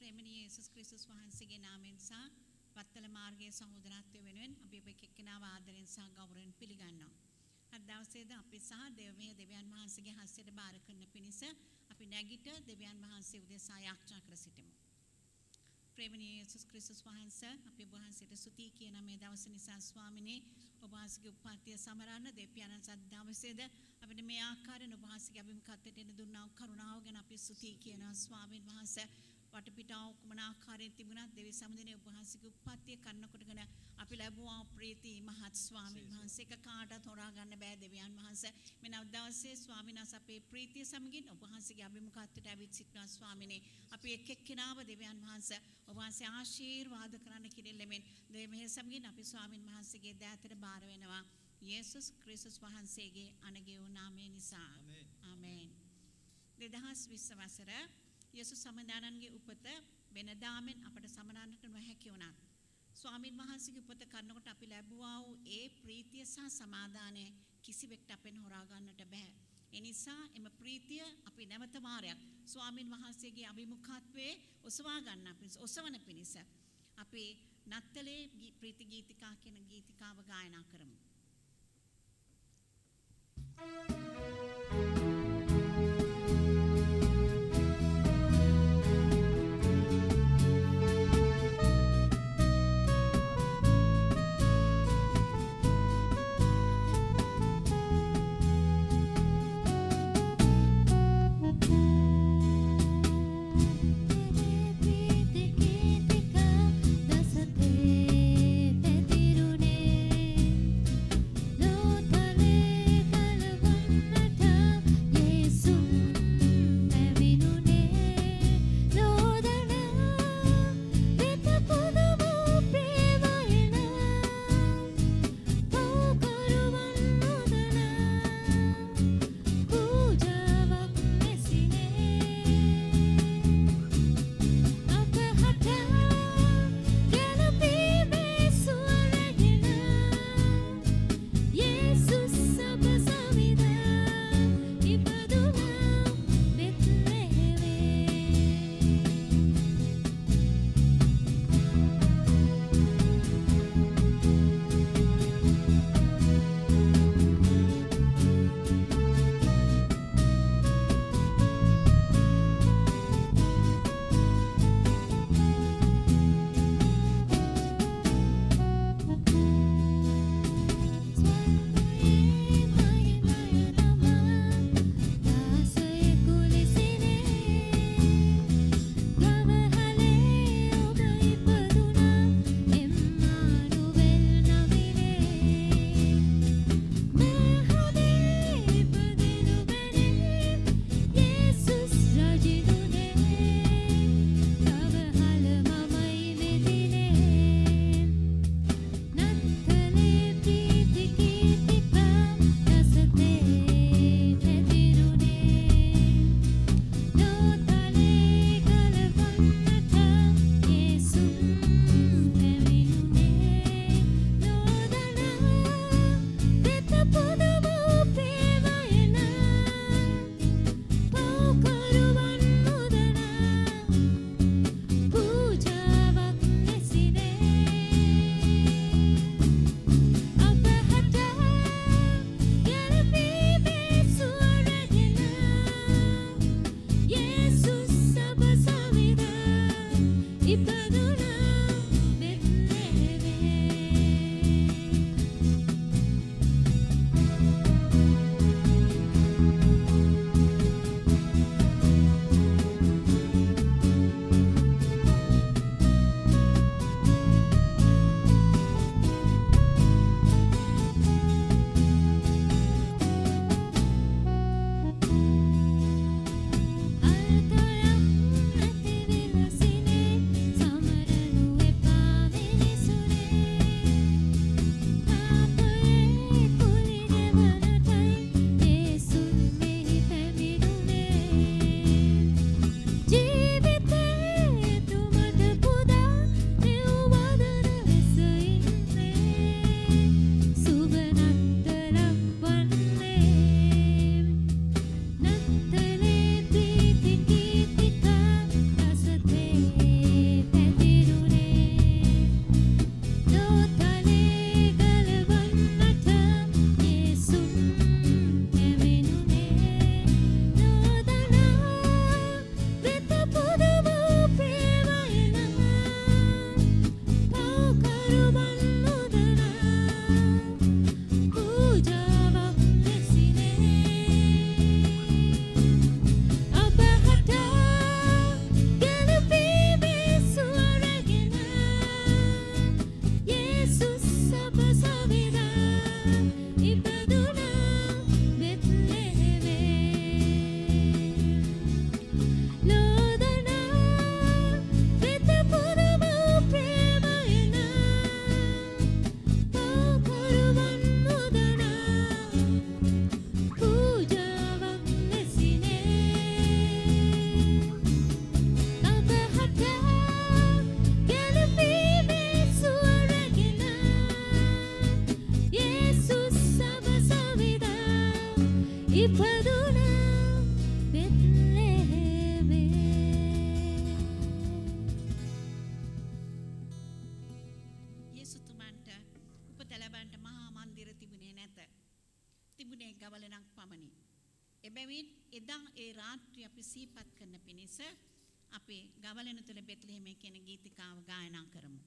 ප්‍රේමණීය යේසුස් ක්‍රිස්තුස් වහන්සේගේ නාමයෙන් සහ වත්තල මාර්ගයේ සහෝදරත්වය වෙනුවෙන් අපි ඔබ එක්කෙනාව ආදරෙන් සහ ගෞරවයෙන් පිළිගන්නවා. අද දවසේද අපි සහ දෙවියන් වහන්සේගේ හස්තයට බාර කරන පිණිස අපි නැගිට දෙවියන් වහන්සේ උදෙසා යාඥා කර සිටිමු. ප්‍රේමණීය යේසුස් ක්‍රිස්තුස් වහන්සේ අපි ඔබ වහන්සේට ස්තුති කියන මේ දවස නිසා ස්වාමිනේ ඔබ වහන්සේගේ උප්පත්තිය සමරන්න දෙවියන් සද්දාවසේද අපිට මේ ආකාරයෙන් ඔබ වහන්සේගේ අභිමුඛත්වයට එන දුන්නා කරුණාව ගැන අපි ස්තුති කියනවා ස්වාමීන් වහන්සේ. වටපිටාව කුමන ආකාරයෙන් තිබුණත් දෙවි සමුදිනේ ඔබ වහන්සේගේ උප්පත්තිය කරනකොටගෙන අපි ලැබුවා ප්‍රීති මහත් ස්වාමීන් වහන්සේ එක කාටවත් හොරා ගන්න බෑ දෙවියන් වහන්සේ. මේ නව දවසේ ස්වාමීන් වහන්සේ අපේ ප්‍රීතිය සමගින් ඔබ වහන්සේගේ අභිමුඛත්වයට ඇවිත් සිටිනවා ස්වාමිනේ. අපි එක් එක්කෙනාව දෙවියන් වහන්සේ ඔබ වහන්සේ ආශිර්වාද කරන්න කිරිල්ලෙමින් දෙවියන් සමගින් අපි ස්වාමීන් වහන්සේගේ දෑතට බාර වෙනවා. යේසුස් ක්‍රිස්තුස් වහන්සේගේ අනගේ වූ නාමය නිසා. ආමේන්. 2020 වසර යේසුස් සමදානන්ගේ උපත වෙනදාමෙන් අපට සමනන්නට නොහැකි වුණා. ස්වාමීන් වහන්සේගේ උපත කරනකොට අපි ලැබුවා වූ ඒ ප්‍රීතිය සහ සමාදානය කිසිවෙක්ට අපෙන් හොරා ගන්නට බෑ. ඒ නිසා එම ප්‍රීතිය අපි නැවත වාරයක් ස්වාමීන් වහන්සේගේ අභිමුඛත්වයේ ඔසවා ගන්න ඔසවන පිණිස අපි නත්තලේ ප්‍රීති ගීතිකා කියන ගීතිකාව ගායනා කරමු. Lo tale kalvannata යේසුතුමන්ට උපත ලැබන්නට මහා මන්දිර තිබුණේ නැත. තිබුණේ ගවලනක් පමණි. එබැවින් එදා ඒ රාත්‍රිය අපි සිහිපත් කරන පිණිස අපි ගවලන තුල බෙත්ලෙහෙමේ කියන ගීතිකාව ගායනා කරමු.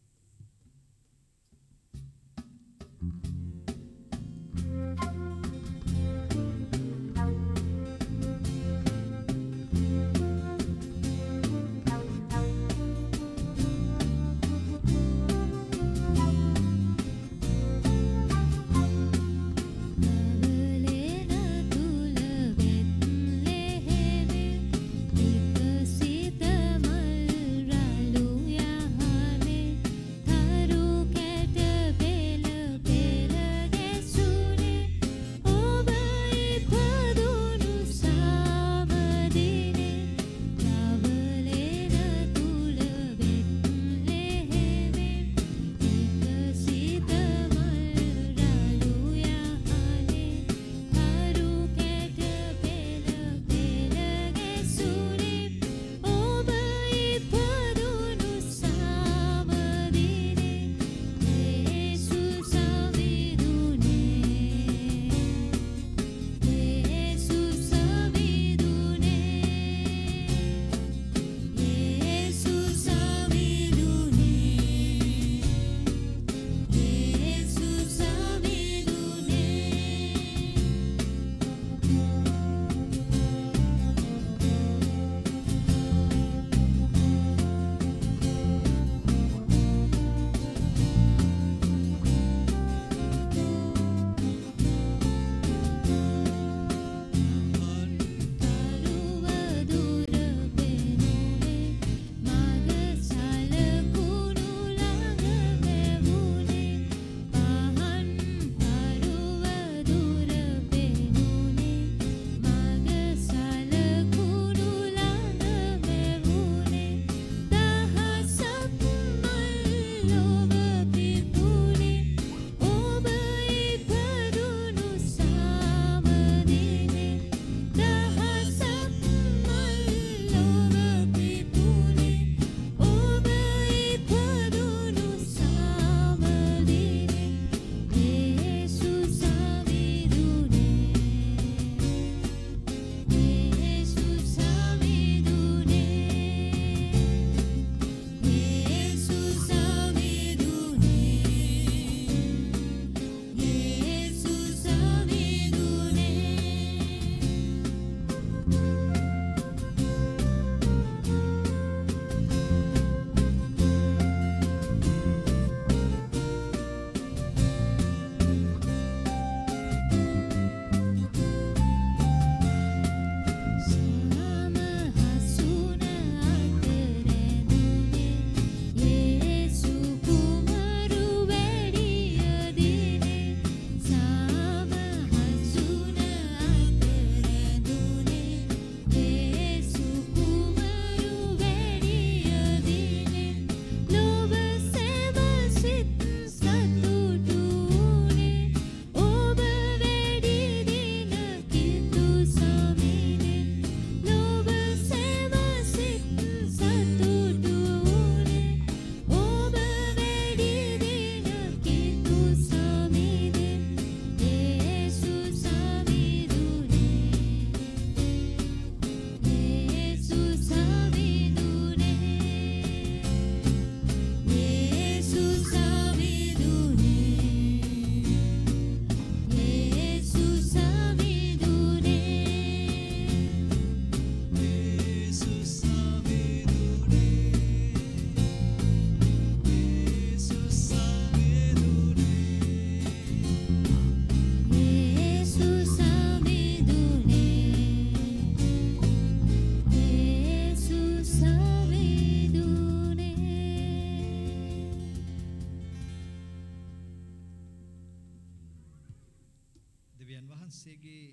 වහන්සේගේ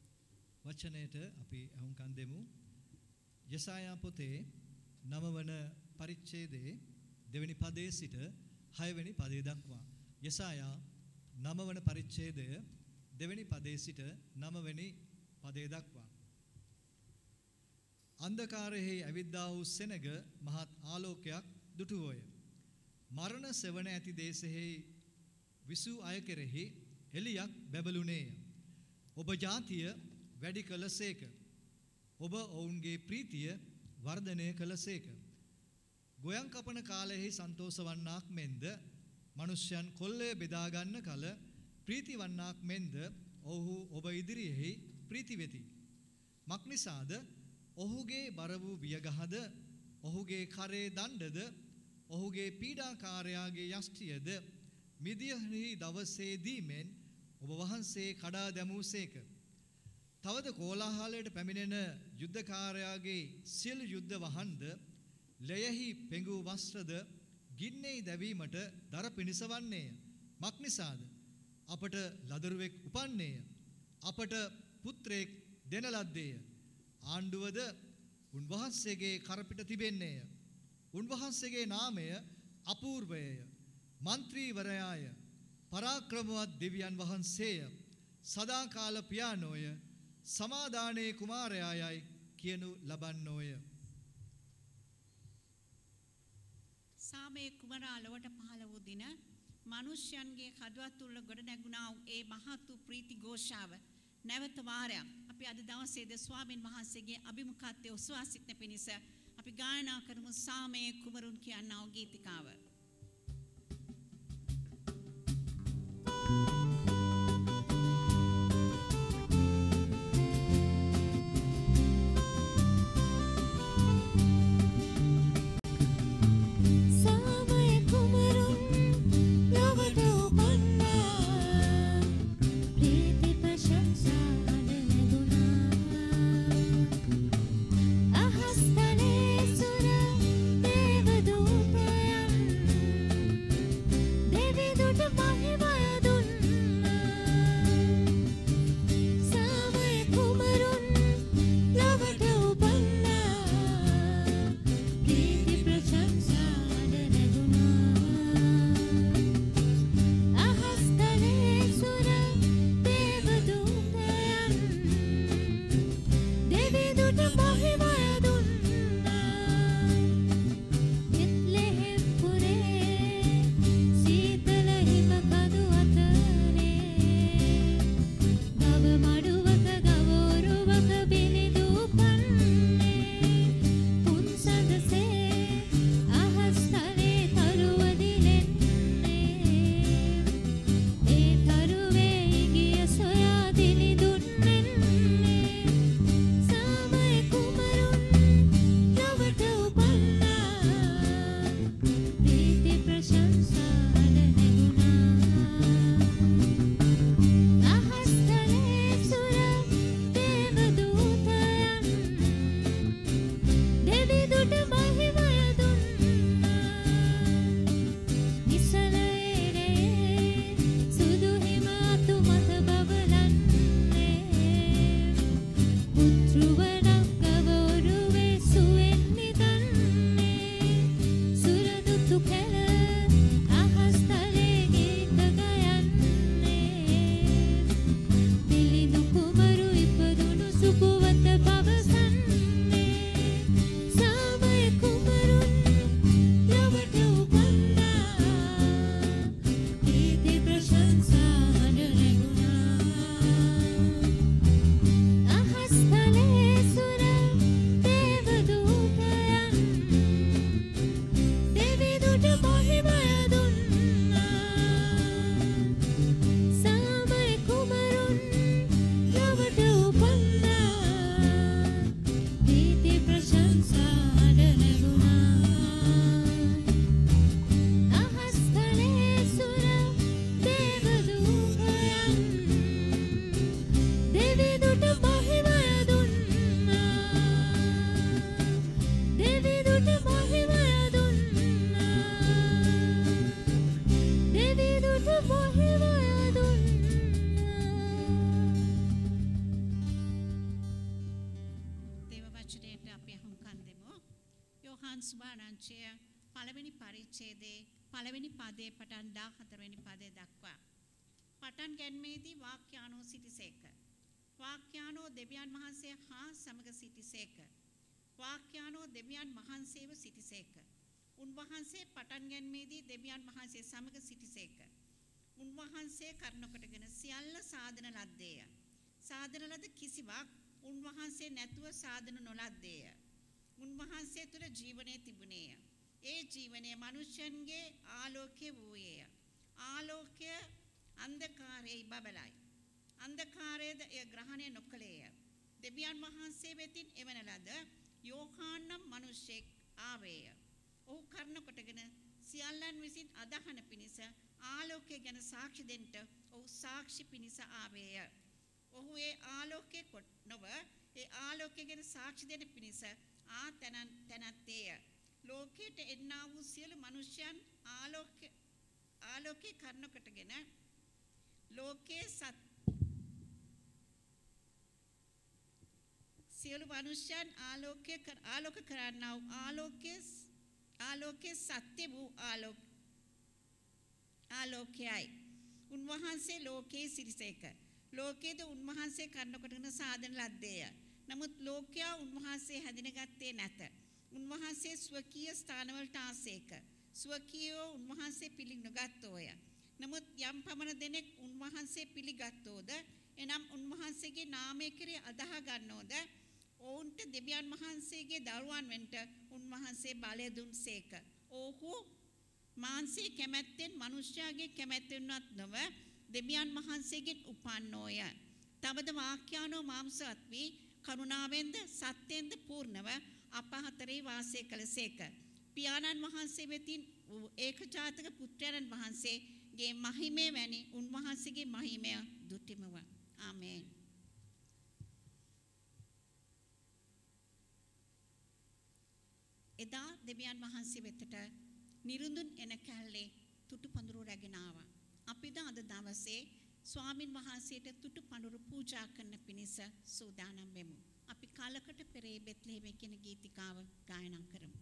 වචනයට අපි අහුම්කන් දෙමු. යසායා පොතේ 9 වන පරිච්ඡේදයේ 2 වෙනි පදයේ සිට 6 වෙනි පදයේ දක්වා. යසායා 9 වන පරිච්ඡේදය 2 වෙනි පදයේ සිට 9 වෙනි පදේ දක්වා. අන්ධකාරයෙහි ඇවිද්දා වූ සෙනග මහත් ආලෝකයක් දුටුවෝය. මරණ සෙවණ ඇති දේශෙහි විසූ අය කෙරෙහි එලියක් බැබළුනේය. ඔබ ජාතිය වැඩි කළසේක. ඔබ ඔවුන්ගේ ප්‍රීතිය වර්ධනය කළසේක. ගොයන් කපන කාලයෙහි සන්තෝෂ වන්නාක් මෙන්ද මනුෂ්‍යයන් කොල්ලය බෙදා ගන්න කල ප්‍රීති වන්නාක් මෙන්ද ඔහු ඔබ ඉදිරියෙහි ප්‍රීති වෙති. මක්නිසාද ඔහුගේ බර වූ වියගහද ඔහුගේ කරේ දණ්ඩද ඔහුගේ පීඩාකාරයාගේ යෂ්ටියද මිදියෙහි දවසේදීමෙන් ඔබ වහන්සේ කඩා දැමූසේක. තවද කෝලාහලයට පැමිණෙන යුද්ධකාරයාගේ සියලු යුද්ධ වහන්ද ලෙයෙහි පෙඟූ වස්ත්‍රද ගින්නේ දැවීමට දර පිණිස වන්නේය. මක්නිසාද අපට ලදරුවෙක් උපන්නේය. අපට පුත්‍රයෙක් දෙන ලද්දේය. ආණ්ඩුවද උන්වහන්සේගේ කරපිට තිබෙන්නේය. උන්වහන්සේගේ නාමය අපූර්වයය. මන්ත්‍රීවරයාය. පරාක්‍රමවත් දෙවියන් වහන්සේය. සදාකාල පියානෝය. සමාදානයේ කුමාරයායයි කියනු ලබන්නෝය. සාමයේ කුමරා ලොවට පහළ වූ දින මනුෂ්‍යයන්ගේ කඩුවත් තුල ගොඩ නැගුණා වූ ඒ මහත් වූ ප්‍රීති ഘോഷාව නැවත වාරයක් අපි අද දවසේද ස්වාමීන් වහන්සේගේ අභිමුඛත්වයේ ඔසවා සිටින පිණිස අපි ගායනා කරමු සාමයේ කුමරුන් කියනා වූ ගීතිකාව. සුභාරංචිය පළවෙනි පරිච්ඡේදයේ පළවෙනි පදයේ පටන් 14 වෙනි පදය දක්වා පටන් ගැනීමේදී වාක්‍යානුව සිටිසේක. වාක්‍යානෝ දෙවියන් වහන්සේ හා සමග සිටිසේක. වාක්‍යානෝ දෙවියන් වහන්සේව සිටිසේක. උන්වහන්සේ පටන් ගැනීමේදී දෙවියන් වහන්සේ සමග සිටිසේක. උන්වහන්සේ කරුණකොටගෙන සියල්ල සාධන ලද්දේය. සාධන ලද කිසිවක් උන්වහන්සේ නැතුව සාධන නොලද්දේය. උන්වහන්සේ තුළ ජීවනය තිබුණේය. ඒ ජීවනය මනුෂ්‍යයන්ගේ ආලෝකය වූයේය. ආලෝකය අන්ධකාරයේ බබලයි. අන්ධකාරයේද එය ග්‍රහණය නොකළේය. දෙවියන් වහන්සේ වෙතින් එවන ලද යෝහාන් නම් මිනිසෙක් ආවේය. ඔහු කර්ණ කොටගෙන සියල්ලන් විසින් අදහන පිණිස ආලෝකය ගැන සාක්ෂි දෙන්න ඔහු සාක්ෂි පිණිස ආවේය. ඔහු ඒ ආලෝකයේ කොට නොව ඒ ආලෝකය ගැන සාක්ෂි දෙන පිණිස තැනැත්තේය. ලෝකයට එන්නා වූ සියලු මිනිසයන් ආලෝකයේ කර්ණ කොටගෙන ලෝකයේ සියලු මිනිසයන් ආලෝක කරන්නා වූ ආලෝකයේ සත්‍ය වූ ආලෝකයයි. උන්වහන්සේ ලෝකයේ සිටිසේක. ලෝකයේද උන්වහන්සේ කර්ණ කොටගෙන සාධන ලද්දේය. නමුත් ලෝකයා උන්වහන්සේ හැඳිනගත්තේ නැත. උන්වහන්සේ ස්වකීය ස්ථානවලට ආසේක. ස්වකීයෝ උන්වහන්සේ පිළිගත්තෝය. නමුත් යම් පමණ දෙනෙක් උන්වහන්සේ පිළිගත්තෝද එනම් උන්වහන්සේගේ නාමය කෙරෙහි අදහ ගන්නෝද ඔවුන්ට දෙවියන් වහන්සේගේ දරුවන් වෙන්න උන්වහන්සේ බලය දුන්සේක. ඔහු මාංශයේ කැමැත්තෙන් මිනිස්යාගේ කැමැත්තෙන්වත් නොව දෙවියන් වහන්සේගෙන් උපන්නෝය. තවද වාක්‍යානෝ මාංශවත් වී කරුණාවෙන්ද සත්‍යෙන්ද පූර්ණව අප අතරේ වාසය කළසේක. පියාණන් වහන්සේ වෙතින් ඒකජාතක පුත්‍රයන් වහන්සේගේ මහිමය වැනි උන්වහන්සේගේ මහිමය දුටිමව. ආමේන්. එදා දෙවියන් වහන්සේ වෙතට නිරුඳුන් එන කැලේ තුටු පඳුරු රැගෙන ආවා. අපිද අද දවසේ ස්වාමින් වහන්සේට තුටු පඳුරු පූජා කරන පිණිස සූදානම් වෙමු. අපි කාලකට පෙර බෙත්ලෙහෙම කියන ගීතිකාව ගායනා කරමු.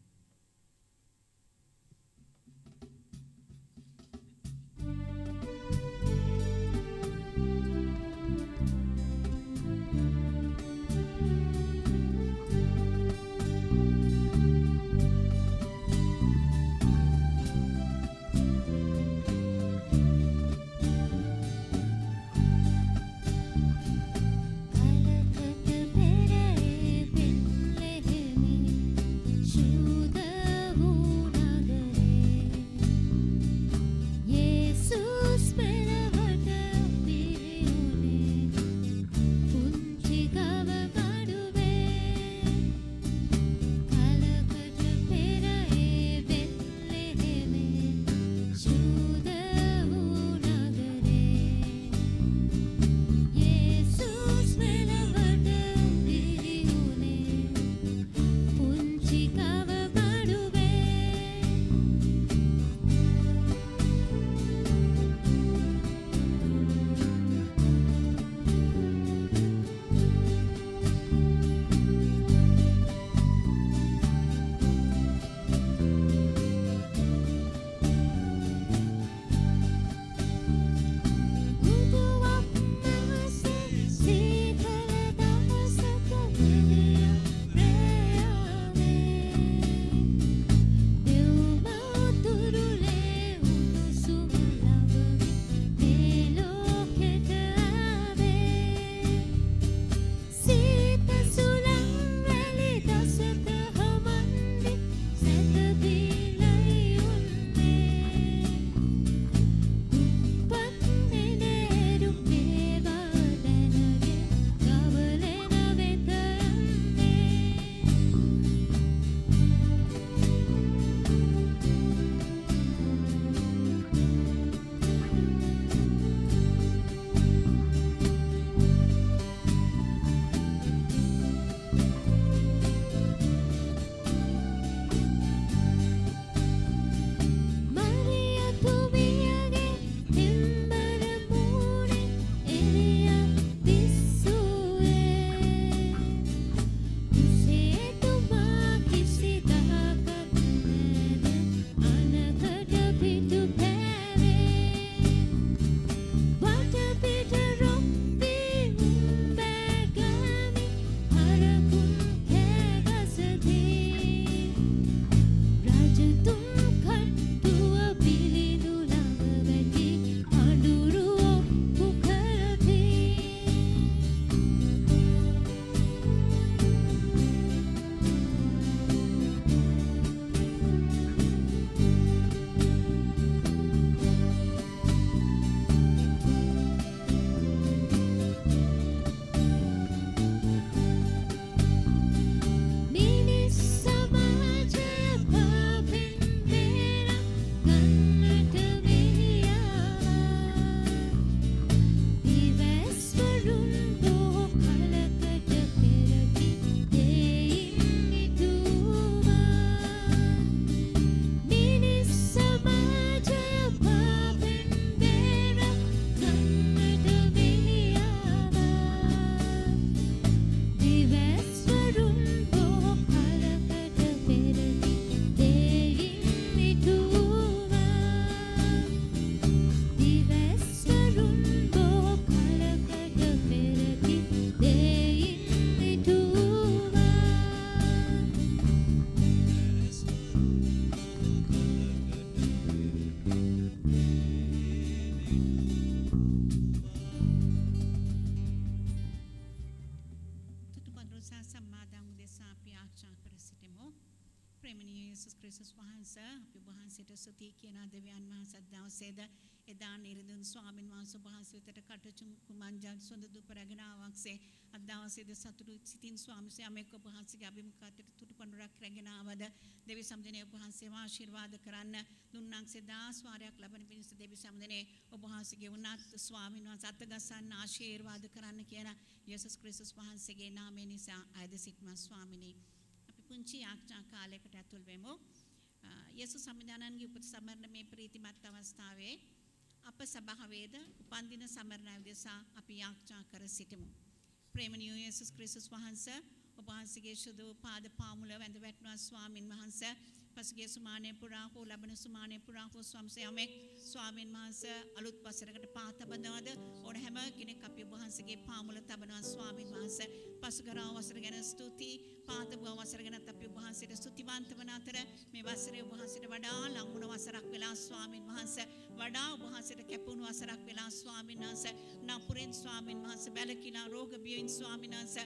ප්‍රේමණීය යේසුස් ක්‍රිස්තුස් වහන්සේ අපි වහන්සේට ස්තුති කියන දෙවියන් වහන්සේ දවසේද එදා නිරදුන් ස්වාමින් වහන්සේ වහන්සේ වෙතට කටචුම් කුමංජල් සොඳ දුපරගෙන ආවක්සේ අද දවසේද සතුටු සිතින් ස්වාමීන් මේක වහන්සේගේ අභිමුඛයට තුටු පඬුරක් රැගෙන ආවද දෙවි සම්දෙනේ වහන්සේව ආශිර්වාද කරන්න දුන්නාක්සේ දාස් වාරයක් ලැබෙන පිණිස දෙවි සම්දෙනේ ඔබ වහන්සේගේ උන්නත් ස්වාමින් වහන්සේ අත්ගසන්න ආශිර්වාද කරන්න කියන යේසුස් ක්‍රිස්තුස් වහන්සේගේ නාමයෙන් නිසා ආයද සිටම ස්වාමිනී පුංචි යාඥා කාලයකට ඇතුල් වෙමු. යේසුස් සම්විධානන්ගේ උපත සමරන මේ ප්‍රීතිමත් අවස්ථාවේ අප සභාවේද උපන්දින සමරන උදෙසා අපි යාඥා කර සිටිමු. ප්‍රේමණීය යේසුස් ක්‍රිස්තුස් වහන්සේ ඔබ වහන්සේගේ සුදු පාද පාමුල වැඳ වැටෙනවා ස්වාමින් වහන්සේ. පසුගිය සුමානේ පුරා හෝ ලබන සුමානේ පුරා හෝ ස්වාමීන් ස්වාමින් වහන්සේ අලුත් වසරකට පාත බඳවද ඕන හැම කෙනෙක් අපි ඔබ වහන්සේගේ පාමුල තබනවා ස්වාමින් වහන්සේ. පසුගරා වසර ගැන ස්තුති පාත වසර ගැන අපි ඔබ වහන්සේට ස්තුතිවන්ත වන අතර මේ වසරේ ඔබ වහන්සේට වඩා ලංගුණ වසරක් වෙලා ස්වාමින් වහන්සේ වඩා ඔබ වහන්සේට කැපුණු වසරක් වෙලා ස්වාමින් වහන්සේ නපුරෙන් ස්වාමින් වහන්සේ බැලකිලා රෝග බියෙන් ස්වාමින් වහන්සේ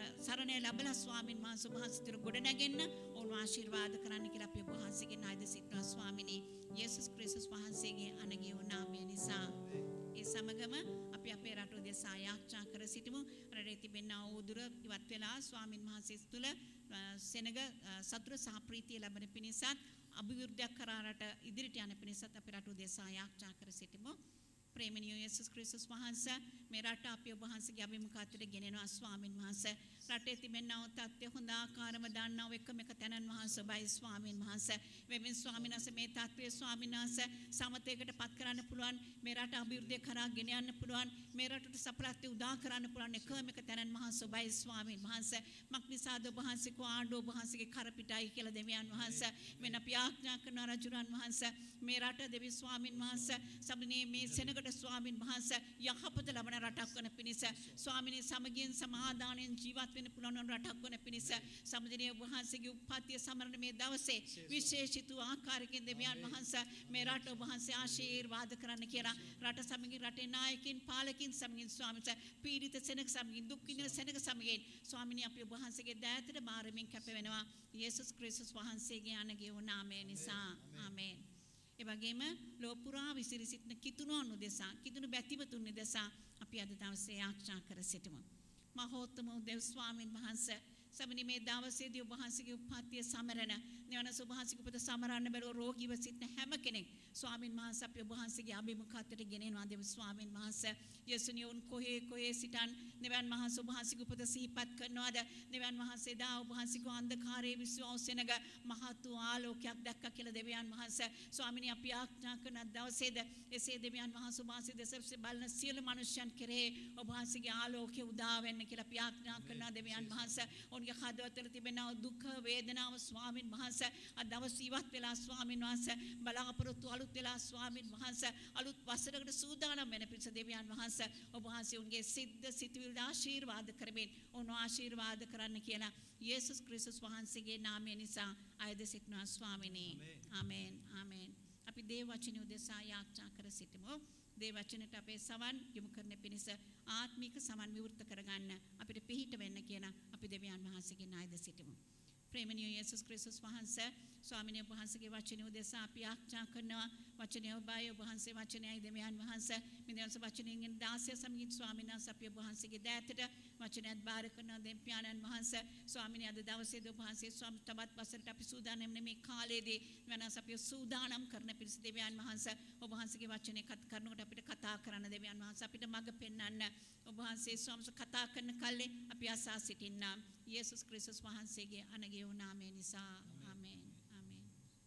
සරණ ලැබලා ස්වාමින් වහන්සේ ඔබ වහන්සේට ගොඩ නැගෙන්න ඕන ආශිර්වාද කරන්න කියලා අපි ඔබ වහන්සේගේ නායද සිටනවා ස්වාමිනී යේසුස් ක්‍රිස්තුස් වහන්සේගේ අනගිය නාමය නිසා ඒ සමගම අපි අපේ රට උදෙසා යාඥා කර සිටිමු. රටේ තිබෙනා වූ දුර ඉවත් වෙලා ස්වාමින් වහන්සේ තුළ සෙනග සතුට සහ ප්‍රීතිය ලැබෙන පිණිසත් අභිවෘද්ධියක් කරා රට ඉදිරියට යන පිණිසත් අපේ රට උදෙසා යාඥා කර සිටිමු. ප්‍රේමණීය යේසුස් ක්‍රිස්තුස් වහන්සේ මේ රට අපි ඔබ වහන්සේගේ අභිමුඛයට ගෙනෙනවා ස්වාමින් වහන්සේ. රටේ තිබෙනා වූ තත්ත්වය හොඳ ආකාරම දන්නා එකම එක තැනන් වහන්සේ ඔබයි ස්වාමින් වහන්සේ. වෙමින් ස්වාමින් වහන්සේ මේ තත්ත්වයේ ස්වාමින් වහන්සේ සමතයකට පත් කරන්න පුළුවන් මේ රට අභිවෘද්ධිය කරා ගෙන යන්න පුළුවන් මේ රටට සපලත්‍ය උදා කරන්න පුළුවන් එකම එක තැනන් වහන්සේ ඔබයි ස්වාමින් වහන්සේ. මක්නිසාද ඔබ වහන්සේ කෝ ආණ්ඩුව ඔබ වහන්සේගේ කරපිටයි කියලා දෙවියන් වහන්සේ මෙන්න අපි ආඥා කරන රජුරන් වහන්සේ මේ රට දෙවි ස්වාමින් වහන්සේ සම්නේ මේ සෙනගට ස්වාමින් වහන්සේ යහපත ලබන රටක් වන පිණිස ස්වාමිනේ සමගියෙන් සමාදානයෙන් ජීවත් වෙන්න පුළුවන් රටක් වන පිණිස සම්දිනේ වහන්සේගේ උප්පත්තිය සමරන මේ දවසේ විශේෂිත ආකාරයකින් දෙවියන් වහන්සේ මේ රට වහන්සේ ආශිර්වාද කරන්න කියලා රට සමගින් රටේ නායකින් පාලකින් සමගින් ස්වාමීන් පීඩිත සෙනග සමගින් දුක් විඳින සෙනග සමගින් ස්වාමිනේ අපි වහන්සේගේ දෑතට බාරමින් කැප වෙනවා යේසුස් ක්‍රිස්තුස් වහන්සේගේ අනගේ නාමය නිසා ආමේන්. ඒ වගේම ලෝපුරා විසිරි සිටින කිතුණුන් උදෙසා කිතුණු බැතිවතුන් උදෙසා අපි අද දවසේ යාඥා කර සිටිමු. මහෝත්තම දෙව් ස්වාමින් වහන්සේ සමනි මේ දවසේදී ඔබ වහන්සේගේ උප්පත්තිය සමරන නිවන සුභාසික උපත සමරන්න බැරුව රෝගීව සිටින හැම කෙනෙක් ස්වාමින් වහන්සේ අපි ඔබ වහන්සේගේ අභිමුඛයට ගෙනෙනවා දෙව් ස්වාමින් වහන්සේ. යේසුනි උන් කොහේ සිටන් නිවන් මහා සුභාසික උපත සිහිපත් කරනවාද නිවන් වහන්සේ දා ඔබ වහන්සේගේ අන්ධකාරයේ විශ්වාසෙනග මහත් ආලෝකයක් දැක්කා කියලා දෙවියන් වහන්සේ ස්වාමිනී අපි ආඥා කරන දවසේද එසේ දෙවියන් වහන්සේ සුභාසික දෙසප්සේ බලන සියලු මනුෂ්‍යයන් කෙරෙහි ඔබ වහන්සේගේ ආලෝකය උදා වෙන්න කියලා අපි ආඥා කරන දෙවියන් වහන්සේ ඔවුන්ගේ හදවතවල තිබෙන දුක වේදනාව ස්වාමින් වහන්සේ අද දවස් ඉවත් වෙලා ස්වාමින් වහන්සේ බලාපොරොත්තු අලුත් වෙලා ස්වාමින් වහන්සේ අලුත් වසරකට සූදානම් වෙන පිරිස දෙවියන් වහන්සේ ඔබ වහන්සේ උන්ගේ සිද්ද සිතවිලි ආශිර්වාද කරමින් ඔවුන් ආශිර්වාද කරන්න කියලා යේසුස් ක්‍රිස්තුස් වහන්සේගේ නාමය නිසා ආයද සිටනවා ස්වාමිනී. ආමේන් ආමේන්. අපි දේව වචන උදෙසා යාඥා කර සිටිමු. දේව වචනට අපේ සවන් යොමු කරන පිණිස ආත්මික සමන් විවෘත කරගන්න අපිට පිහිට වෙන්න කියන අපි දෙවියන් වහන්සේගේ නායද සිටිමු. ප්‍රේමණීය යේසුස් ක්‍රිස්තුස් වහන්සේ ස්වාමිනේ වහන්සේගේ වචනය උදෙසා අපි ආඥා කරනවා වචනය ඔබයි ඔබ වහන්සේ වචනයයි දෙවියන් වහන්සේ මිදෙන්ස වචනයෙන් දාසය සමගින් ස්වාමීන් වහන්සේ අපි ඔබ වහන්සේගේ දෑතට වචනයත් බාර කරන දෙවියන් වහන්සේ ස්වාමිනේ අද දවසේ ඔබ වහන්සේ ස්වාමී තවත් වසරට අපි සූදානම් මේ කාලයේදී වෙනස් අපි සූදානම් කරන පිරිස දෙවියන් වහන්සේ ඔබ වහන්සේගේ වචනේ කරනකොට අපිට කතා කරන්න දෙවියන් වහන්සේ අපිට මඟ පෙන්වන්න ඔබ වහන්සේ ස්වාමීන් කතා කරන කල්ලේ අපි අසා සිටින්න යේසුස් ක්‍රිස්තුස් වහන්සේගේ අනගේ නාමය නිසා ආමේන් ආමේන්.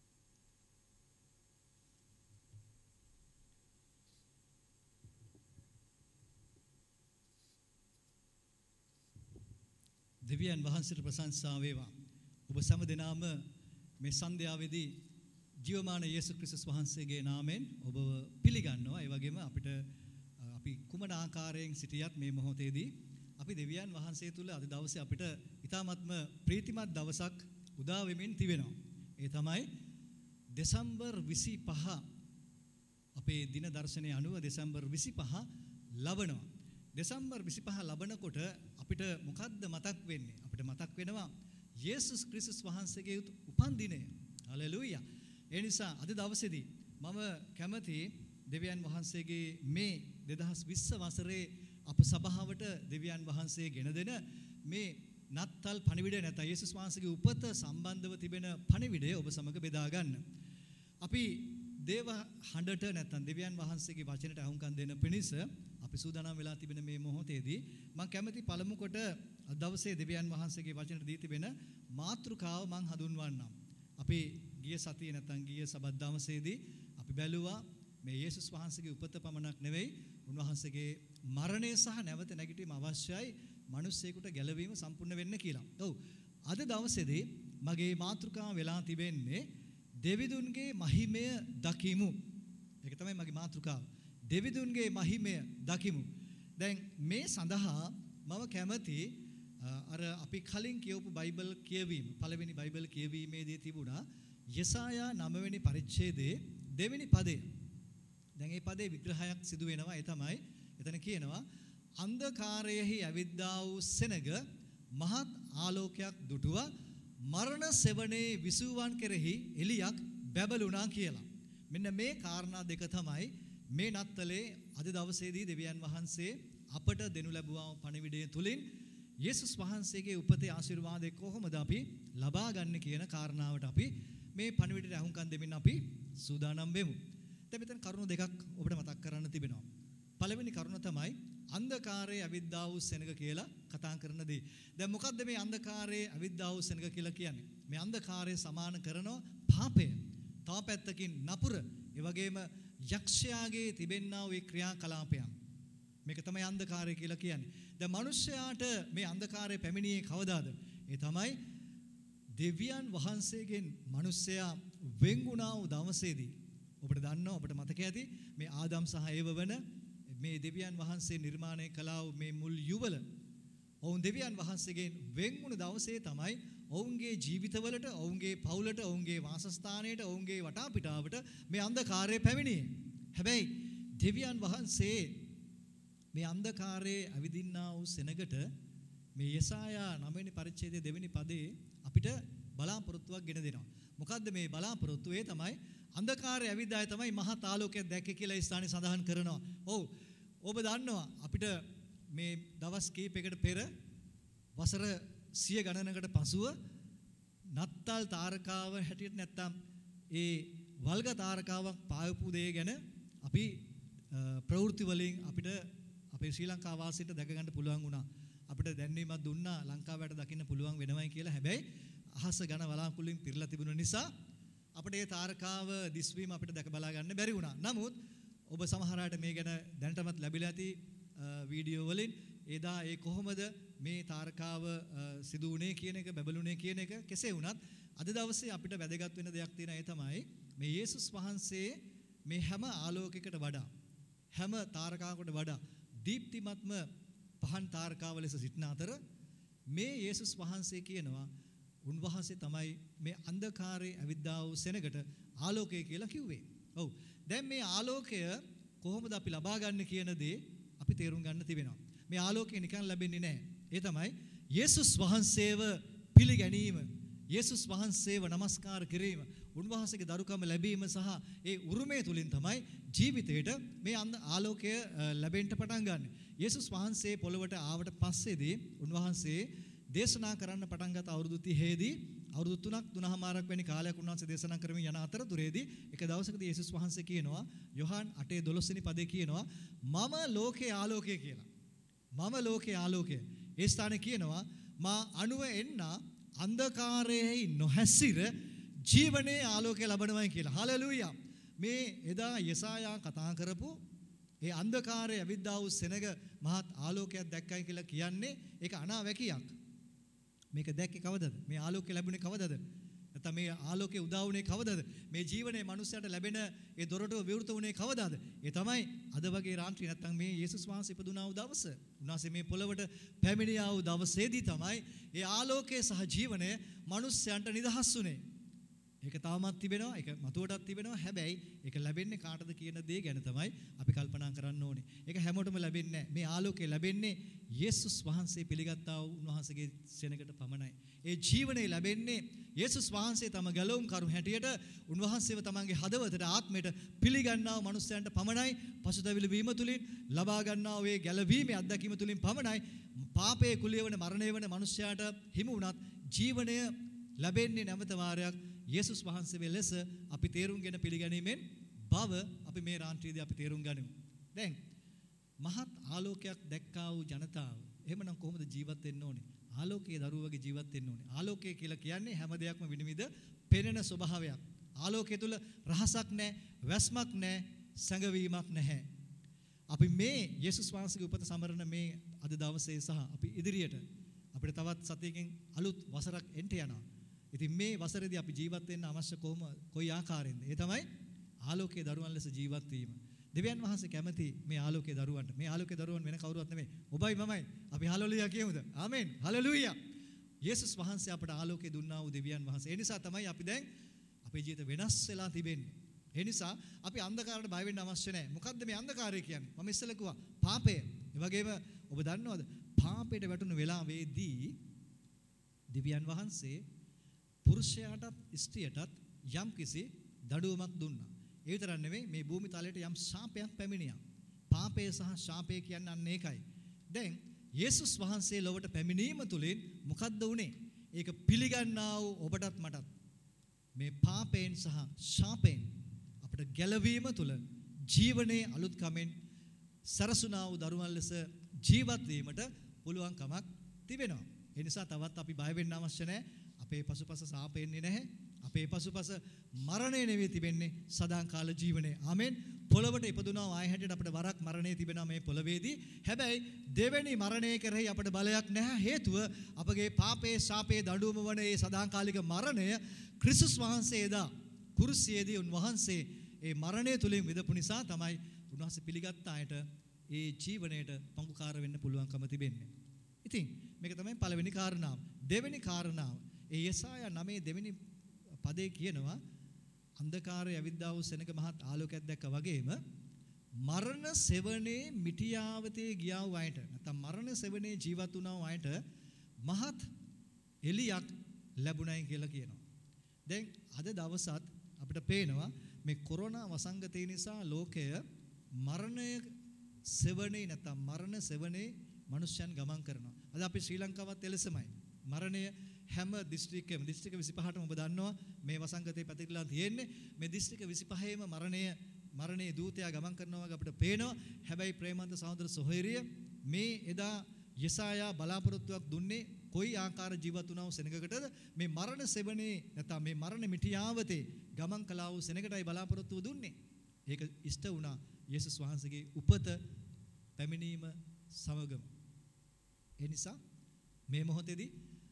දෙවියන් වහන්සේට ප්‍රශංසා වේවා. ඔබ සෑම දිනම මේ සන්ධ්‍යාවේදී ජීවමාන යේසුස් ක්‍රිස්තුස් වහන්සේගේ නාමයෙන් ඔබව පිළිගන්නවා. ඒ වගේම අපිට අපි කුමන ආකාරයෙන් සිටියත් මේ මොහොතේදී අපි දෙවියන් වහන්සේ තුල අද දවසේ අපිට ඊ타ත්ම ප්‍රීතිමත් දවසක් උදා වෙමින් තිබෙනවා. ඒ තමයි දෙසැම්බර් 25 අපේ දින දර්ශනයේ අනුව දෙසැම්බර් 25 ලබනවා. දෙසැම්බර් 25 ලබනකොට අපිට මොකද්ද මතක් වෙන්නේ? අපිට මතක් වෙනවා යේසුස් ක්‍රිස්තුස් වහන්සේගේ උපන් දිනය. හලෙලූයා. ඒ නිසා අද දවසේදී මම කැමති දෙවියන් වහන්සේගේ මේ 2020 වසරේ අප සභාවට දෙවියන් වහන්සේ ගෙන දෙන මේ නත්තල් පණිවිඩය නැත්නම් යේසුස් වහන්සේගේ උපත සම්බන්ධව තිබෙන පණිවිඩය ඔබ සමග බෙදා ගන්න. අපි දේව හඬට නැත්නම් දෙවියන් වහන්සේගේ වචනට අහුම්කම් දෙන පිණිස අපි සූදානම් වෙලා තිබෙන මේ මොහොතේදී මම කැමති පළමු කොට දවසේ දෙවියන් වහන්සේගේ වචනට දී තිබෙන මාතෘකාව මම හඳුන්වන්නම්. අපි ගිය සතියේ නැත්නම් ගිය සබත් දවසේදී අපි බැලුවා මේ යේසුස් වහන්සේගේ උපත පමණක් නෙවෙයි උන්වහන්සේගේ මරණය සහ නැවත නැගිටීම අවශ්‍යයි මිනිස්සෙකුට ගැලවීම සම්පූර්ණ වෙන්න කියලා. ඔව්. අද දවසේදී මගේ මාතෘකාව වෙලා තිබෙන්නේ දෙවිදුන්ගේ මහිමය දකිමු. ඒක තමයි මගේ මාතෘකාව. දෙවිදුන්ගේ මහිමය දකිමු. දැන් මේ සඳහා මම කැමති අර අපි කලින් කියවපු බයිබල් කියවීම පළවෙනි බයිබල් කියවීමේදී තිබුණා යෙසායා 9 වෙනි පරිච්ඡේදයේ 2 වෙනි පදය. දැන් මේ පදේ විග්‍රහයක් සිදු වෙනවා. ඒ තමයි එතන කියනවා අන්ධකාරයෙහි ඇවිද්දා වූ සෙනග මහත් ආලෝකයක් දුටුවා මරණ සෙවණේ විසුවන් කෙරෙහි එලියක් බැබළුණා කියලා. මෙන්න මේ කාරණා දෙක තමයි මේ නත්තලේ අද දවසේදී දෙවියන් වහන්සේ අපට දෙනු ලැබුවා පණිවිඩය තුලින් යේසුස් වහන්සේගේ උපතේ ආශිර්වාදය කොහොමද අපි ලබා ගන්න කියන කාරණාවට අපි මේ පණිවිඩයට අහුම්කම් දෙමින් අපි සූදානම් වෙමු. දැන් මෙතන කරුණු දෙකක් ඔබට මතක් කරන්න තිබෙනවා. පළවෙනි කරුණ තමයි අන්ධකාරයේ අවිද්‍යාව වූ සෙනග කියලා කතා කරන දේ. දැන් මොකද්ද මේ අන්ධකාරයේ අවිද්‍යාව වූ සෙනග කියලා කියන්නේ? මේ අන්ධකාරය සමාන කරනවා පාපය. තව පැත්තකින් නපුර, ඒ වගේම යක්ෂයාගේ තිබෙන්නා වූ ක්‍රියාකලාපයන්. මේක තමයි අන්ධකාරය කියලා කියන්නේ. දැන් මිනිස්යාට මේ අන්ධකාරය පැමිණියේ කවදාද? ඒ තමයි දෙවියන් වහන්සේගෙන් මිනිසයා වෙන්ුණා වූ දවසේදී. ඔබට දන්නවා ඔබට මතක ඇති මේ ආදම් සහ ඒව වන මේ දෙවියන් වහන්සේ නිර්මාණය කළා වූ මේ මුල් යුවල ඔවුන් දෙවියන් වහන්සේගෙන් වෙන්ුණු දවසේ තමයි ඔවුන්ගේ ජීවිතවලට, ඔවුන්ගේ පවුලට, ඔවුන්ගේ වාසස්ථානයට, ඔවුන්ගේ වටාපිටාවට මේ අන්ධකාරය පැමිණියේ. හැබැයි දෙවියන් වහන්සේ මේ අන්ධකාරයේ අවිදින්නා වූ සෙනගට මේ යෙසායා 9 වෙනි පරිච්ඡේදයේ 2 වෙනි පදේ අපිට බලාපොරොත්තුවක් ගෙන දෙනවා. මොකද්ද මේ බලාපොරොත්තු? ඒ තමයි අන්ධකාරය ඇවිදාය තමයි මහත් ආලෝකයක් දැක්කේ කියලා ඒ ස්ථානේ සඳහන් කරනවා. ඔව්. ඔබ දන්නවා අපිට මේ දවස් කීපයකට පෙර වසර 100 ගණනකට පසුව නත්තල් තාරකාව හැටියට නැත්තම් ඒ වල්ග තාරකාවක් පායපු දේ ගැන අපි ප්‍රවෘත්ති වලින් අපිට අපේ ශ්‍රී ලංකා වාසීන්ට දැක ගන්න පුළුවන් වුණා. අපිට දැන්වීමක් දුන්නා ලංකාවට දකින්න පුළුවන් වෙනවයි කියලා. හැබැයි අහස ඝන වලාකුළුෙන් පිරලා තිබුණ නිසා අපිට ඒ තාරකාව දිස්වීම අපිට දැක බලා ගන්න බැරි වුණා. නමුත් ඔබ සමහර අයට මේ ගැන දැනටමත් ලැබිලා ඇති වීඩියෝ වලින් එදා ඒ කොහොමද මේ තාරකාව සිදු වුණේ කියන එක, බබළුනේ කියන එක කෙසේ වුණත් අද දවසේ අපිට වැදගත් වෙන දෙයක් තියෙනවා. ඒ තමයි මේ යේසුස් වහන්සේ මේ හැම ආලෝකයකට වඩා, හැම තාරකාවකට වඩා දීප්තිමත්ම පහන් තාරකාව ලෙස සිටින අතර මේ යේසුස් වහන්සේ කියනවා උන්වහන්සේ තමයි මේ අන්ධකාරයේ අවිද්‍යාව වූ සෙනගට ආලෝකය කියලා කිව්වේ. ඔව්. දැන් මේ ආලෝකය කොහොමද අපි ලබා ගන්න කියන දේ අපි තේරුම් ගන්න තිබෙනවා. මේ ආලෝකය නිකන් ලැබෙන්නේ නැහැ. ඒ තමයි යේසුස් වහන්සේව පිළිගැනීම, යේසුස් වහන්සේව নমස්කාර කිරීම, උන්වහන්සේගේ දරුකම ලැබීම සහ ඒ උරුමය තුලින් තමයි ජීවිතේට මේ ආලෝකය ලැබෙන්න පටන් ගන්න. යේසුස් වහන්සේ පොළොවට ආවට පස්සේදී උන්වහන්සේ දේශනා කරන්න පටන් ගත අවුරුදු 30 දී අවුරුදු 3.5 වැනි කාලයක් උන්වහන්සේ දේශනා කරමින් යන අතරතුරේදී එක දවසකදී යේසුස් වහන්සේ කියනවා යොහාන් 8:12 වෙනි පදේ කියනවා මම ලෝකේ ආලෝකය කියලා. මම ලෝකේ ආලෝකය. ඒ ස්ථානේ කියනවා මා අනුව එන්න අන්ධකාරයේ නොහැසිර ජීවනයේ ආලෝකය ලබනවායි කියලා. හලෙලූයා. මේ එදා යෙසායා කතා කරපු ඒ අන්ධකාරයේ අවිද්‍යාව වූ සෙනග මහත් ආලෝකයක් දැක්කයි කියලා කියන්නේ ඒක අනාවැකියක්. මේක දැක්කේ කවදද? මේ ආලෝකය ලැබුණේ කවදද? නැත්නම් මේ ආලෝකය උදා වුණේ කවදද? මේ ජීවනයේ මනුස්සයට ලැබෙන ඒ දොරටුව විවෘත වුණේ කවදාද? ඒ තමයි අද වගේ රාත්‍රිය නැත්නම් මේ යේසුස් වහන්සේ ඉපදුනා වූ දවස. උන්වහන්සේ මේ පොළවට පැමිණියා වූ දවසේදී තමයි ඒ ආලෝකය සහ ජීවනය මනුස්සයන්ට නිදහස් වුණේ. ඒක තාමත් තිබෙනවා. ඒක මතුවටත් තිබෙනවා. හැබැයි ඒක ලැබෙන්නේ කාටද කියන දේ ගැන තමයි අපි කල්පනා කරන්න ඕනේ. ඒක හැමෝටම ලැබෙන්නේ නැහැ. මේ ආලෝකය ලැබෙන්නේ යේසුස් වහන්සේ පිළිගත්තා වූ උන්වහන්සේගේ සෙනඟට පමණයි. ඒ ජීවනය ලැබෙන්නේ යේසුස් වහන්සේ තම ගැලවුම් කරු හැටියට උන්වහන්සේව තමන්ගේ හදවතට ආත්මයට පිළිගන්නා වූ මනුස්සයන්ට පමණයි පසුතැවිලි වීම තුලින් ලබා ගන්නා වූ ගැලවීමේ අත්දැකීම තුලින් පමණයි පාපයේ කුලිය වන මරණය වන මනුස්සයාට හිමි වුණත් ජීවනය ලැබෙන්නේ නැවත වාරයක් යේසුස් වහන්සේ ලෙස අපි තේරුම්ගෙන පිළිගැනීමෙන් බව අපි මේ රාත්‍රියේදී අපි තේරුම් ගනිමු. දැන් මහත් ආලෝකයක් දැක්කා වූ ජනතාව එහෙමනම් කොහොමද ජීවත් වෙන්න ඕනේ? ආලෝකයේ දරුවෝ වගේ ජීවත් වෙන්න ඕනේ. ආලෝකය කියලා කියන්නේ හැම දෙයක්ම විනිවිද පෙනෙන ස්වභාවයක්. ආලෝකය තුල රහසක් නැහැ, වැස්මක් නැහැ, සැඟවීමක් නැහැ. අපි මේ යේසුස් වහන්සේගේ උපත සමරන මේ අද දවසේ සහ අපි ඉදිරියට අපිට තවත් සතියකින් අලුත් වසරක් එන්න යනවා. ඉතින් මේ වසරේදී අපි ජීවත් වෙන්න අවශ්‍ය කොයි ආකාරයෙන්ද? ඒ තමයි ආලෝකයේ දරුවන් ලෙස ජීවත් වීම. දෙවියන් වහන්සේ කැමති මේ ආලෝකයේ දරුවන්ට. මේ ආලෝකයේ දරුවන් වෙන කවුරුවත් නෙමෙයි. ඔබයි මමයි. අපි හලෙලුයා කියමුද? ආමෙන්. හලෙලුයා. යේසුස් වහන්සේ අපට ආලෝකය දුන්නා වූ දෙවියන් වහන්සේ. ඒ නිසා තමයි අපි දැන් අපේ ජීවිත වෙනස් වෙලා තිබෙන්නේ. ඒ නිසා අපි අන්ධකාරයට බය වෙන්න අවශ්‍ය නැහැ. මොකද්ද මේ අන්ධකාරය කියන්නේ? මම ඉස්සෙල්ලා කිව්වා පාපය. ඒ වගේම ඔබ දන්නවද? පාපයට වැටුණු වෙලාවේදී දෙවියන් වහන්සේ පුරුෂයාටත් ස්ත්‍රියටත් යම් කිසි දඩුවමක් දුන්නා. ඒ විතරක් නෙවෙයි මේ භූමි තලයට යම් ශාපයක් පැමිණියා. පාපය සහ ශාපය කියන්නේ අන්න ඒකයි. දැන් යේසුස් වහන්සේ ලොවට පැමිණීම තුළින් මොකද්ද වුනේ? ඒක පිළිගන්නා වූ ඔබටත් මටත් මේ පාපයෙන් සහ ශාපයෙන් අපට ගැලවීම තුළ ජීවනයේ අලුත්කමෙන් සරසුනා වූ දරුවන් ලෙස ජීවත් වීමට පුළුවන්කමක් තිබෙනවා. ඒ නිසා තවත් අපි බය වෙන්න අවශ්‍ය නැහැ. අපේ පසුපස සාපෙන්නේ නැහැ. අපේ පසුපස මරණය නෙවෙයි තිබෙන්නේ සදාකාල ජීවනය. ආමෙන්. පොළවට ඉපදුනා ආය හැටියට අපිට වරක් මරණය තිබෙනවා මේ පොළවේදී. හැබැයි දෙවෙනි මරණය කෙරෙහි අපිට බලයක් නැහැ. හේතුව අපගේ පාපේ ශාපේ දඬුවම වන ඒ සදාකාලික මරණය ක්‍රිස්තුස් වහන්සේ එදා කුරුසියේදී උන්වහන්සේ ඒ මරණය තුලින් විඳපු නිසා තමයි උන්වහන්සේ පිළිගත් අයට ඒ ජීවණයට පංගුකාර වෙන්න පුළුවන්කම තිබෙන්නේ. ඉතින් මේක තමයි පළවෙනි කාරණාව. දෙවෙනි කාරණාව ඒ යෙසායා 9 දෙවෙනි පදේ කියනවා අන්ධකාරය ඇවිද්දා වූ සෙනඟ මහත් ආලෝකයක් දැක්කා වගේම මරණ සෙවණේ මිටියාවතේ ගියා වූ අයට නැත්නම් මරණ සෙවණේ ජීවත් වුණා වූ අයට මහත් එලියක් ලැබුණයි කියලා කියනවා. දැන් අද දවසත් අපිට පේනවා මේ කොරෝනා වසංගතය නිසා ලෝකය මරණය සෙවණේ නැත්නම් මරණ සෙවණේ මිනිස්යන් ගමන් කරනවා. අද අපි ශ්‍රී ලංකාවත් එලෙසමයි. මරණය හැම දිස්ත්‍රික්කෙම දිස්ත්‍රික්ක 25ටම ඔබ දන්නවා මේ වසංගතේ පැතිරලා තියෙන්නේ. මේ දිස්ත්‍රික්ක 25ෙම මරණයේ දූතයා ගමන් කරනවා වගේ අපිට පේනවා. හැබැයි ප්‍රේමන්ත සහෝදර සොහොයුරිය මේ එදා යෙසායා බලාපොරොත්තුවක් දුන්නේ කොයි ආකාර ජීවත් වුණා වූ සෙනඟකටද? මේ මරණ සෙවණේ නැත්නම් මේ මරණ මිටියාවතේ ගමන් කළා වූ සෙනඟටයි බලාපොරොත්තුව දුන්නේ. ඒක ඉෂ්ට වුණා යේසුස් වහන්සේගේ උපත පැමිණීම සමගම. ඒ නිසා මේ මොහොතේදී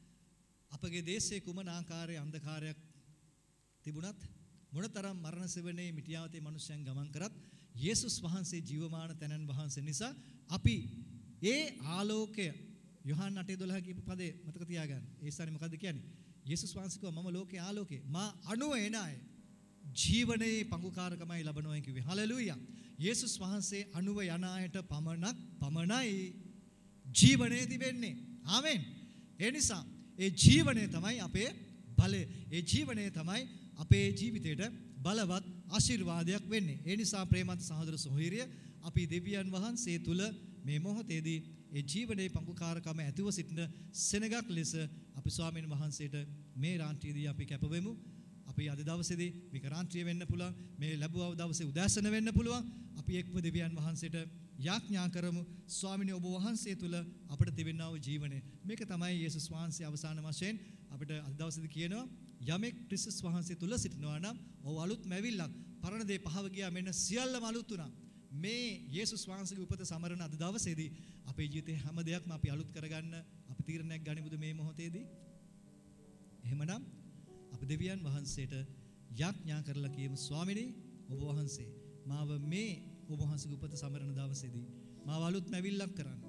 අපගේ දේශයේ කුමන ආකාරයේ අන්ධකාරයක් තිබුණත් මොනතරම් මරණ සෙවණේ මිටියාවතේ මිනිසයන් ගමන් කරත් යේසුස් වහන්සේ ජීවමාන තැනන් වහන්සේ නිසා අපි ඒ ආලෝකය යොහන් 8:12 කියපු පදේ මතක තියාගන්න. ඒ ස්ථානේ මොකද්ද කියන්නේ? යේසුස් වහන්සේ කිව්වා මම ලෝකේ ආලෝකය. මා අනුව එන අය ජීවනයේ පඟුකාරකමයි ලබනවා කිව්වේ. හලෙලූයා. යේසුස් වහන්සේ අනුව යන අයට පමණයි ජීවනයේ තිබෙන්නේ. ආමෙන්. ඒ නිසා ඒ ජීවනය තමයි අපේ බලය. ඒ ජීවනය තමයි අපේ ජීවිතයට බලවත් ආශිර්වාදයක් වෙන්නේ. ඒ නිසා ප්‍රේමන්ත සහෝදර සොහොයුරිය අපි දෙවියන් වහන්සේ තුල මේ මොහොතේදී ඒ ජීවනයේ පංගුකාරකම ඇතිව සිටින සෙනගක් ලෙස අපි ස්වාමීන් වහන්සේට මේ රාත්‍රියේදී අපි කැපවෙමු. අපි අද දවසේදී මේක රාත්‍රිය වෙන්න පුළුවන්. මේ ලැබුවා දවසේ උදෑසන වෙන්න පුළුවන්. අපි එක්ව දෙවියන් වහන්සේට යාඥා කරමු. ස්වාමීනි ඔබ වහන්සේ තුල අපිට තිබෙනා වූ ජීවනය. මේක තමයි යේසුස් වහන්සේ අවසාන වශයෙන් අපිට අද දවසේදී කියනවා යමෙක් ක්‍රිස්තුස් වහන්සේ තුල සිටිනවා නම් ඔව් අලුත් මැවිල්ලක් පරණ දේ පහව ගියා මෙන්න සියල්ලම අලුත් වුණා. මේ යේසුස් වහන්සේගේ උපත සමරන අද දවසේදී අපේ ජීවිතේ හැම දෙයක්ම අපි අලුත් කරගන්න අපි තීරණයක් ගනිමුද මේ මොහොතේදී? එහෙමනම් අපි දෙවියන් වහන්සේට යාඥා කරලා කියමු ස්වාමීනි ඔබ වහන්සේ මාව මේ ඔබ වහන්සේගේ උපත සමරන දවසේදී මාව අලුත් මැවිල්ලක් කරන්න.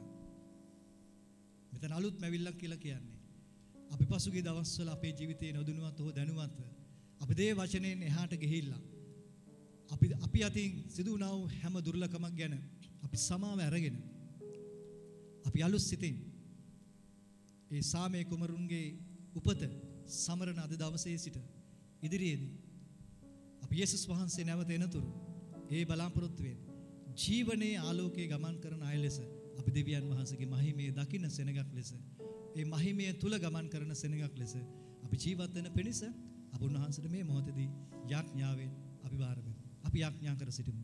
මෙතන අලුත් මැවිල්ලක් කියලා කියන්නේ අපි පසුගිය දවස්වල අපේ ජීවිතේ නොදැනුවත් හෝ දැනුවත්ව අපි දේ වචනයෙන් එහාට ගිහිල්ලා අපි අතින් සිදු වුණා වූ හැම දුර්ලභකමක් ගැන අපි සමාව අරගෙන අපි අලුත් සිතින් ඒ සාමේ කුමරුන්ගේ උපත සමරන අද දවසේ සිට ඉදිරියේදී අපි යේසුස් වහන්සේ නැවත එනතුරු ඒ බලාපොරොත්තුවෙන් ජීවනයේ ආලෝකයේ ගමන් කරන අය ලෙස අපි දෙවියන් වහන්සේගේ මහිමයේ දකින්න සෙනගක් ලෙස ඒ මහිමයේ තුල ගමන් කරන සෙනගක් ලෙස අපි ජීවත් වෙන පිණිස අප උන්වහන්සේට මේ මොහොතේදී යාඥාවෙන් අපි වාරමු. අපි යාඥා කර සිටිමු.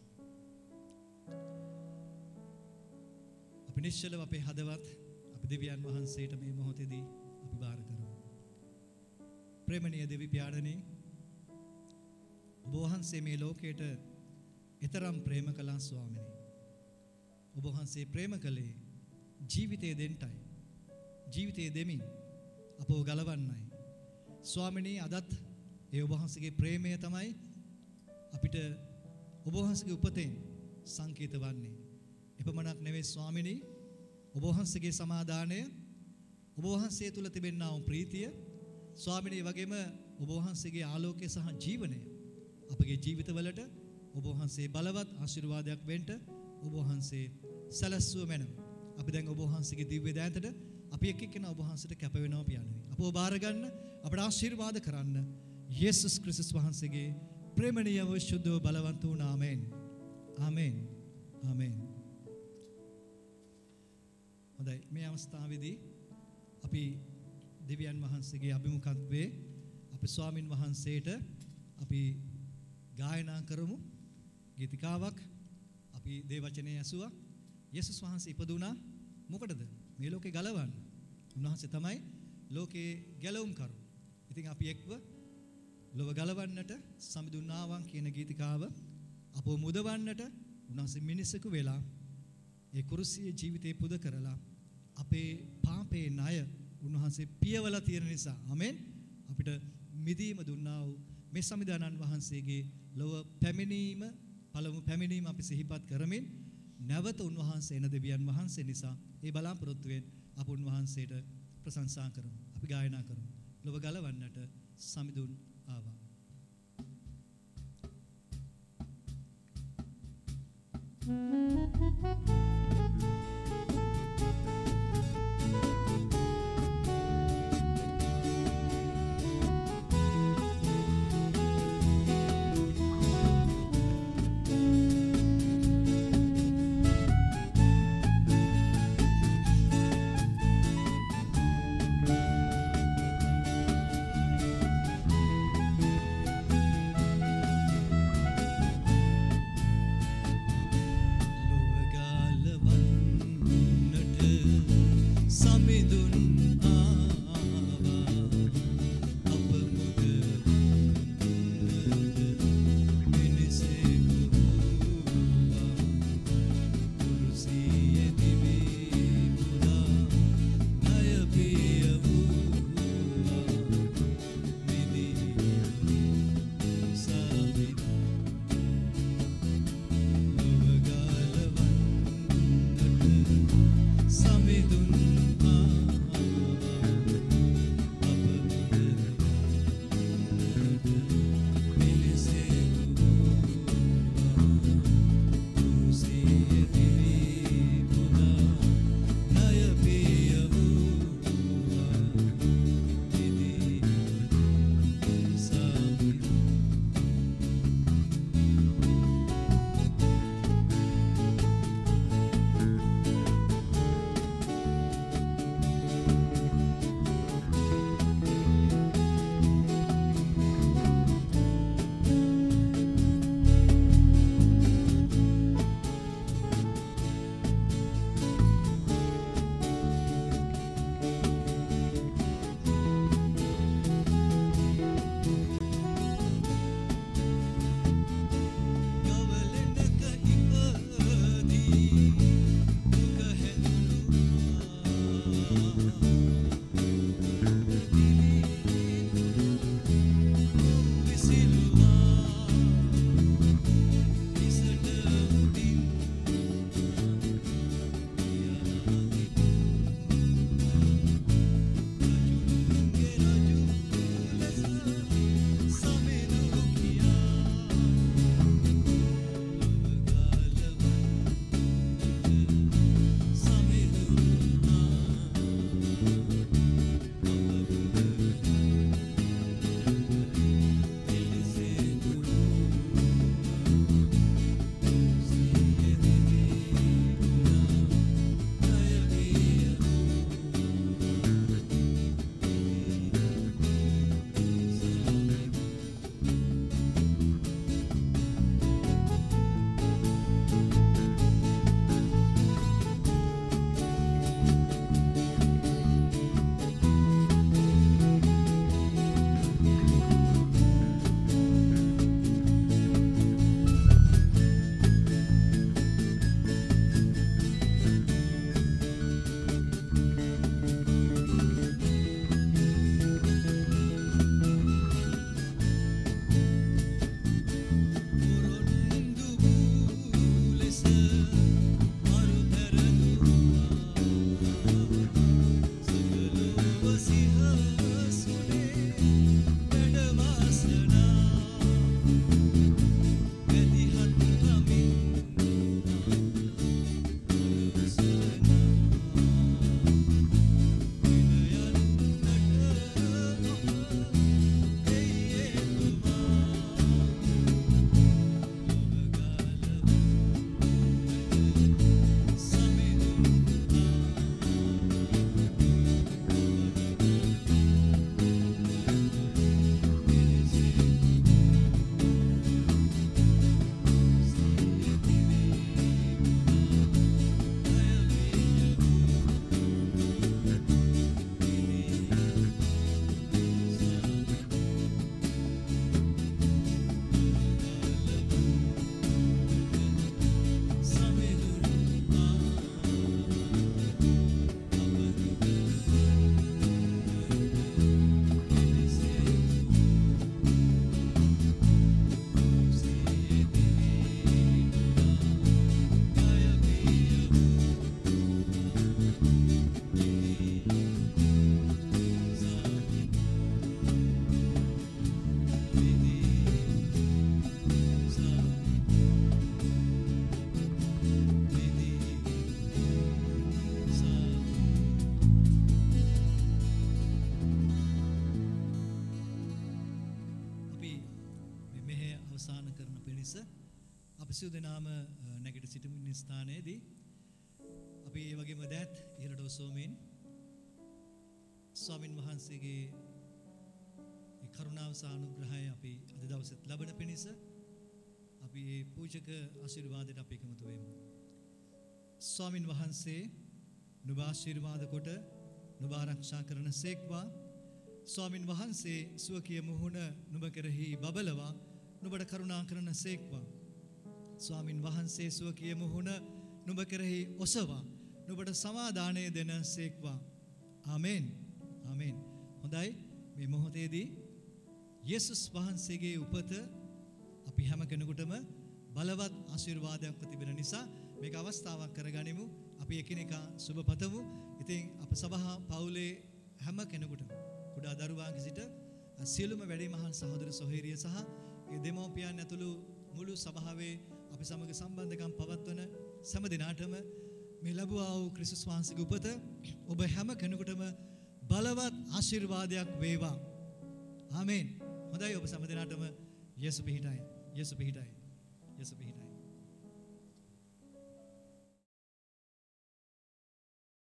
අපි නිශ්චලව අපේ හදවත් අපි දෙවියන් වහන්සේට මේ මොහොතේදී අපි වාර කරමු. ප්‍රේමණීය දෙවි පියාණනි, ඔබ වහන්සේ මේ ලෝකයට ඊතරම් ප්‍රේම කළා ස්වාමිනේ. ඔබ වහන්සේ ප්‍රේම කළේ ජීවිතය දෙන්නයි. ජීවිතය දෙමින් අපව ගලවන්නයි. ස්වාමිනේ, අදත් ඒ ඔබ වහන්සේගේ ප්‍රේමය තමයි අපිට ඔබ වහන්සේගේ උපතෙන් සංකේත වන්නේ. එපමණක් නෙවෙයි ස්වාමිනේ, ඔබ වහන්සේගේ සමාදානය, ඔබ වහන්සේ තුල තිබෙනා වූ ප්‍රීතිය, ස්වාමිනේ වගේම ඔබ වහන්සේගේ ආලෝකය සහ ජීවනය අපගේ ජීවිතවලට ඔබ වහන්සේ බලවත් ආශිර්වාදයක් වෙන්න ඔබ වහන්සේ සැලැස්සුව මැනව. අපි දැන් ඔබ වහන්සේගේ දිව්‍ය දෑතට අපි එක් එක්කෙනා ඔබ වහන්සේට කැප වෙනවා පියාණනි. අපව බාර ගන්න, අපට ආශිර්වාද කරන්න යේසුස් ක්‍රිස්තුස් වහන්සේගේ ප්‍රේමණීයව සුද්ධව බලවන්ත වූ නාමයෙන්. ආමේන්. ආමේන්. හොඳයි, මේ අවස්ථාවේදී අපි දෙවියන් වහන්සේගේ අභිමුඛත්වයේ අපි ස්වාමින් වහන්සේට අපි ගායනා කරමු. ගීතිකාවක් අපි දේවචනයේ ඇසුවා. යේසුස් වහන්සේ ඉපදුණා මොකටද? මේ ලෝකේ ගලවන්න. උන්වහන්සේ තමයි ලෝකේ ගැලවුම් කරු. ඉතින් අපි එක්ව ලොව ගලවන්නට සමිඳුන්නාවන් කියන ගීතිකාව අපව මුදවන්නට උන්වහන්සේ මිනිසෙකු වෙලා ඒ කුරුසියේ ජීවිතේ පුද කරලා අපේ පාපේ ණය උන්වහන්සේ පියවලා තියෙන නිසා ආමෙන් අපිට මිදීම දුන්නා වූ මේ සමිදානන් වහන්සේගේ ලොව පැමිණීම, පළමු පැමිණීම අපි සිහිපත් කරමින් නැවත උන්වහන්සේ එන දෙවියන් වහන්සේ නිසා ඒ බලාපොරොත්තුවෙන් අප උන්වහන්සේට ප්‍රශංසා කරමු. අපි ගායනා කරමු. ලොව ගලවන්නට සමිඳුන් ආවා. ලොව අවසන් කරන පිණිස අපි සියලු දෙනාම නැගිට සිටින ස්ථානයේදී අපි ඒ වගේම දැත් ඉහළට ඔසවමින් ස්වාමින් වහන්සේගේ ඒ කරුණාව සහ අනුග්‍රහය අපි අද දවසේත් ලබන පිණිස අපි මේ පූජක ආශිර්වාදයට අපි එකමුතු වෙමු. ස්වාමින් වහන්සේ නුඹ ආශිර්වාද කොට නුඹ ආරක්ෂා කරන සේක්වා. ස්වාමින් වහන්සේ සුවකීය මුහුණ නුඹ කෙරෙහි බබලවා නුඹට කරුණා කරන සේක්වා. ස්වාමින් වහන්සේ සුවකීය මුහුණ නුඹ කෙරෙහි ඔසවා නුඹට සමාදානය දෙන සේක්වා. ආමෙන්. ආමෙන්. හොඳයි, මේ මොහොතේදී යේසුස් වහන්සේගේ උපත අපි හැම කෙනෙකුටම බලවත් ආශිර්වාදයක් තිබෙන නිසා මේක අවස්ථාවක් කරගනිමු. අපි එකිනෙකා සුබ පතමු. ඉතින් අප සභා පවුලේ හැම කෙනෙකුටම කුඩා දරුවාන්ගේ සිට සියලුම වැඩිමහල් සහෝදර සොහොයුරිය සහ ඒ දෙමව්පියන් ඇතුළු මුළු සභාවේ අපි සමග සම්බන්ධකම් පවත්වන සෑම දිනාටම මේ ලැබුවා වූ ක්‍රිස්තුස් වහන්සේගේ උපත ඔබ හැම කෙනෙකුටම බලවත් ආශිර්වාදයක් වේවා. ආමෙන්. හොඳයි, ඔබ සෑම දිනාටම යේසු පිහිටයි. යේසු පිහිටයි. යේසු පිහිටයි.